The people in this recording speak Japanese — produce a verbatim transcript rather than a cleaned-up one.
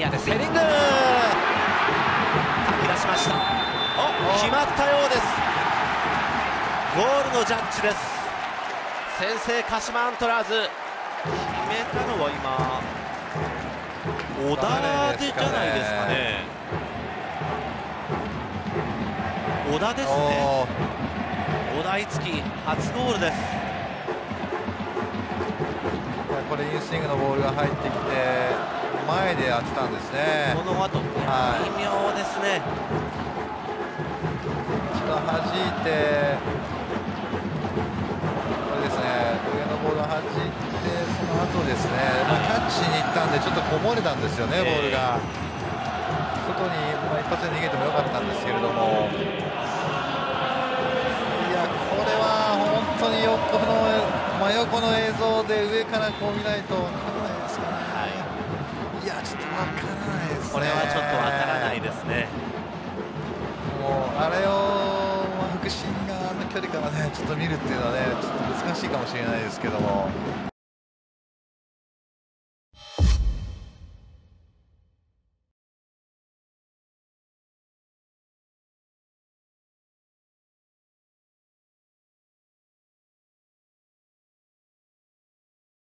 ニアです。ヘディング、かき出しました。お、決まったようです。ゴールのジャッジです。先制鹿島アントラーズ。決めたのは今小田でじゃないですかね。小田ですね。小田いつき初ゴールです。 これインスイングのボールが入ってきて前でやってたんですね。 その後、はい、微妙ですね。 一度弾いてこれですね、上のボールを弾いてその後ですね、まあ、キャッチに行ったんでちょっとこぼれたんですよね、ボールが外に、まあ、一発で逃げてもよかったんですけれども、いやこれは本当に横の真横の映像で上からこう見ないと分からないですかね。はい、いやちょっと分からないですね。 これはちょっと分からないですね。 もうあれを、まあ、腹心があの距離からねちょっと見るっていうのはねちょっと難しいかもしれないですけども。